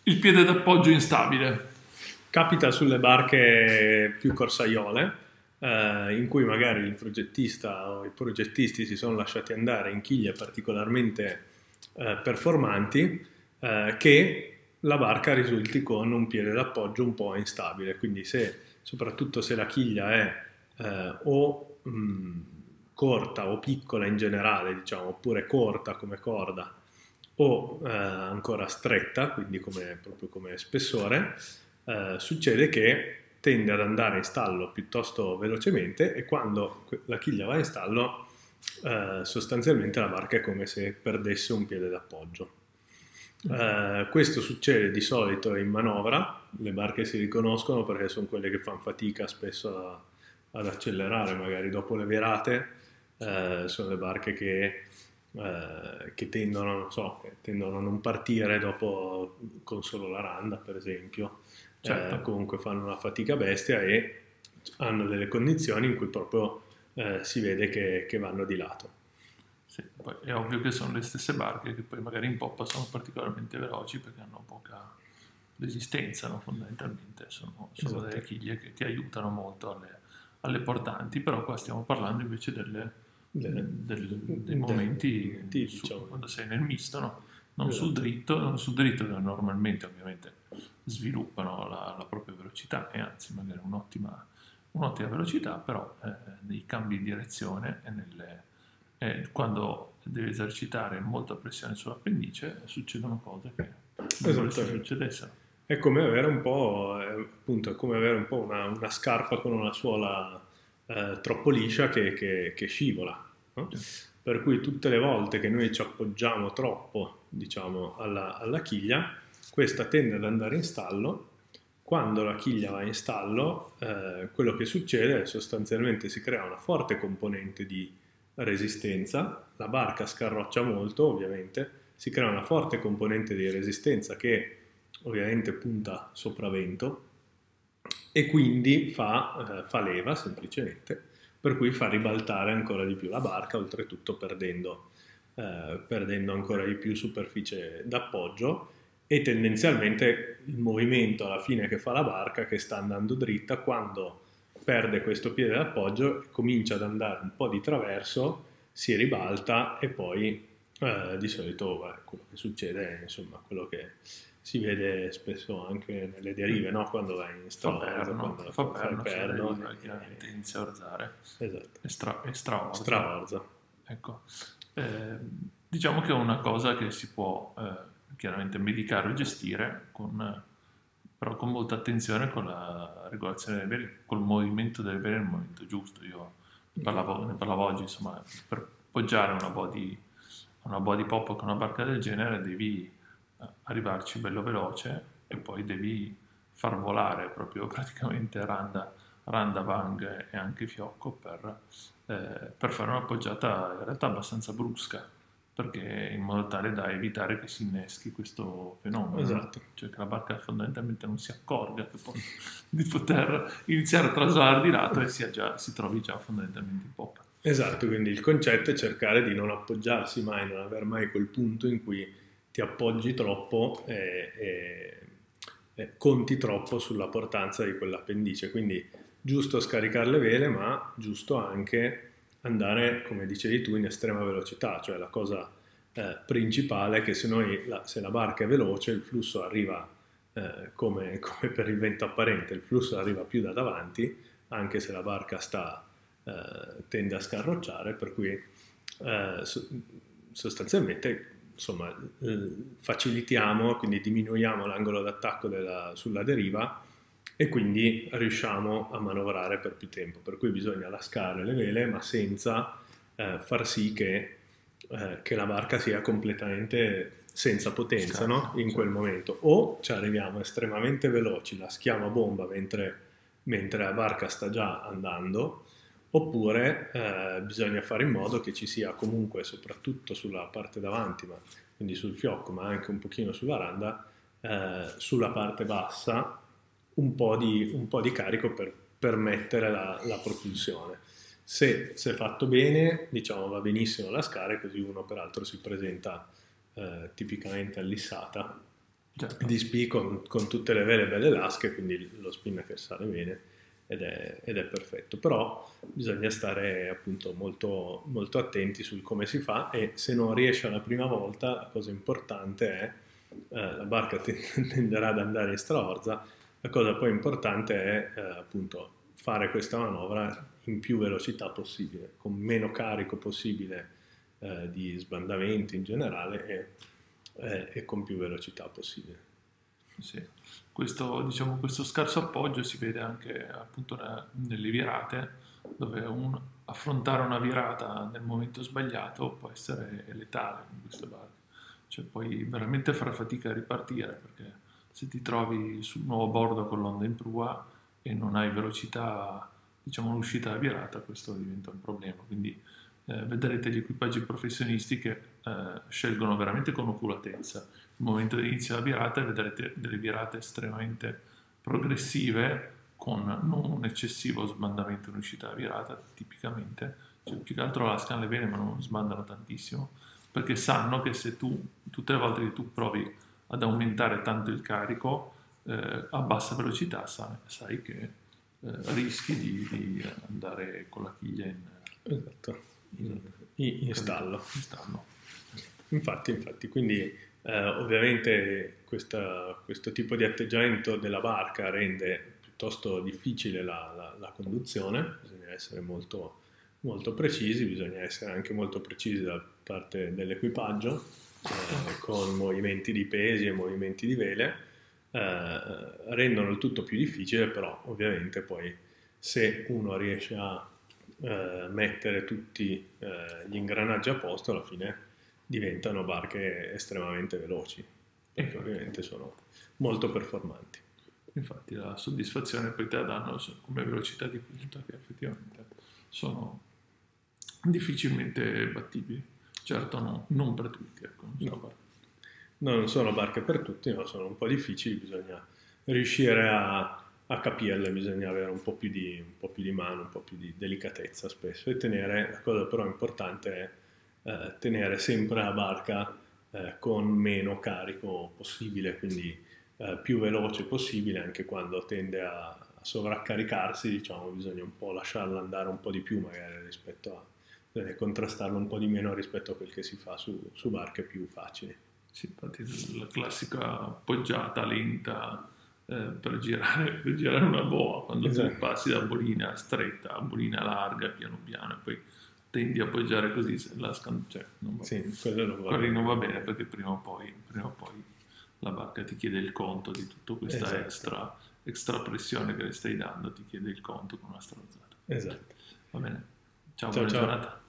Il piede d'appoggio instabile. Capita sulle barche più corsaiole, in cui magari il progettista o i progettisti si sono lasciati andare in chiglie particolarmente performanti, che la barca risulti con un piede d'appoggio un po' instabile. Quindi soprattutto se la chiglia è o corta o piccola in generale, diciamo, oppure corta come corda o ancora stretta, quindi proprio come spessore, succede che tende ad andare in stallo piuttosto velocemente e quando la chiglia va in stallo sostanzialmente la barca è come se perdesse un piede d'appoggio. Questo succede di solito in manovra, le barche si riconoscono perché sono quelle che fanno fatica spesso ad accelerare, magari dopo le virate, sono le barche che tendono, non so, tendono a non partire dopo con solo la randa, per esempio, Certo. comunque fanno una fatica bestia e hanno delle condizioni in cui proprio si vede che vanno di lato. Sì, poi è ovvio che sono le stesse barche che poi magari in poppa sono particolarmente veloci perché hanno poca resistenza, no? Fondamentalmente sono delle Esatto. chiglie che ti aiutano molto alle portanti, però qua stiamo parlando invece dei momenti Diciamo. quando sei nel misto, no? Esatto. Non sul dritto che normalmente ovviamente sviluppano la propria velocità e anzi magari un'ottima velocità, però nei cambi di direzione quando devi esercitare molta pressione sull'appendice succedono cose che non vorresti Esattamente. succedessero. È come avere un po', appunto, è come avere un po' una scarpa con una suola troppo liscia che scivola, no? Cioè, Per cui tutte le volte che noi ci appoggiamo troppo, diciamo, alla chiglia, questa tende ad andare in stallo. Quando la chiglia va in stallo, quello che succede è sostanzialmente si crea una forte componente di resistenza, la barca scarroccia molto, ovviamente, si crea una forte componente di resistenza che ovviamente punta sopravvento e quindi fa leva semplicemente, per cui fa ribaltare ancora di più la barca, oltretutto perdendo ancora di più superficie d'appoggio e tendenzialmente il movimento alla fine che fa la barca che sta andando dritta quando perde questo piede d'appoggio comincia ad andare un po' di traverso, si ribalta e poi di solito quello che succede è insomma quello che si vede spesso anche nelle derive, no? Quando vai in straorzo, quando fa fai il perno sulla perno, deriva e chiaramente inizia a orzare esatto, e straorza. straorzo. Ecco. Eh, diciamo che è una cosa che si può chiaramente medicare o gestire però con molta attenzione con la regolazione delle vele, col movimento delle vele nel momento giusto. Io ne parlavo oggi, insomma, per poggiare una body pop con una barca del genere devi arrivarci bello veloce e poi devi far volare proprio praticamente randa, vang e anche fiocco per fare una poggiata in realtà abbastanza brusca, perché in modo tale da evitare che si inneschi questo fenomeno, no? Esatto. Cioè che la barca fondamentalmente non si accorga di poter iniziare a traslare di lato e si trovi già fondamentalmente in poppa. Esatto, quindi il concetto è cercare di non appoggiarsi mai, non avere mai quel punto in cui ti appoggi troppo e conti troppo sulla portanza di quell'appendice. Quindi giusto scaricare le vele, ma giusto anche andare, come dicevi tu, in estrema velocità, cioè la cosa principale è che se la barca è veloce, il flusso arriva come per il vento apparente, il flusso arriva più da davanti, anche se la barca tende a scarrocciare, per cui sostanzialmente insomma, facilitiamo, quindi diminuiamo l'angolo d'attacco sulla deriva e quindi riusciamo a manovrare per più tempo, per cui bisogna lascare le vele ma senza far sì che la barca sia completamente senza potenza, no? Scarica, In cioè. quel momento. O ci arriviamo estremamente veloci, la schiamo a bomba mentre la barca sta già andando, oppure bisogna fare in modo che ci sia comunque, soprattutto sulla parte davanti, quindi sul fiocco, ma anche un pochino sulla randa, sulla parte bassa, un po' di carico per permettere la propulsione. Se fatto bene, diciamo, va benissimo la scala, così uno peraltro si presenta tipicamente all'issata certo. di spi con tutte le vele belle lasche, quindi lo spinnaker sale bene ed è perfetto. Però bisogna stare appunto molto, molto attenti sul come si fa, e se non riesce alla prima volta, la cosa importante è la barca tenderà ad andare in straorza. La cosa poi importante è appunto fare questa manovra in più velocità possibile, con meno carico possibile di sbandamenti in generale, e con più velocità possibile. Sì. Questo, diciamo, questo scarso appoggio si vede anche appunto nelle virate, dove affrontare una virata nel momento sbagliato può essere letale con queste barche. Cioè puoi veramente fare fatica a ripartire, perché se ti trovi sul nuovo bordo con l'onda in prua e non hai velocità, diciamo, l'uscita dalla virata, questo diventa un problema. Quindi vedrete gli equipaggi professionisti che scelgono veramente con oculatezza il momento di inizio della virata, e vedrete delle virate estremamente progressive con non un eccessivo sbandamento in uscita dalla virata, tipicamente, cioè, più che altro lascano le vene ma non sbandano tantissimo, perché sanno che se tu, tutte le volte che tu provi ad aumentare tanto il carico a bassa velocità, sai che rischi di andare con la chiglia Esatto, in stallo. in stallo. Infatti, quindi ovviamente questo tipo di atteggiamento della barca rende piuttosto difficile la conduzione, bisogna essere molto, molto precisi, bisogna essere anche molto precisi da parte dell'equipaggio, con movimenti di pesi e movimenti di vele, rendono il tutto più difficile, però ovviamente poi se uno riesce a mettere tutti gli ingranaggi a posto, alla fine diventano barche estremamente veloci, perché ovviamente sono molto performanti. Infatti la soddisfazione poi te la danno come velocità di punta, che effettivamente sono difficilmente battibili. Certo non per tutti, ecco. Non sono barche per tutti, ma sono un po' difficili, bisogna riuscire a capirle, bisogna avere un po' più di mano, un po' più di delicatezza spesso, e la cosa però importante è tenere sempre la barca con meno carico possibile, quindi più veloce possibile, anche quando tende a sovraccaricarsi, diciamo, bisogna un po' lasciarla andare un po' di più magari bisogna contrastarlo un po' di meno rispetto a quel che si fa su barche più facili. Sì, infatti la classica poggiata lenta per girare una boa, quando tu passi da bolina stretta a bolina larga, piano piano, e poi tendi a poggiare così, cioè, quello non va bene, perché prima o poi la barca ti chiede il conto di tutta questa extra pressione che le stai dando, ti chiede il conto con una strozzata. Esatto. Va bene, ciao, buona giornata.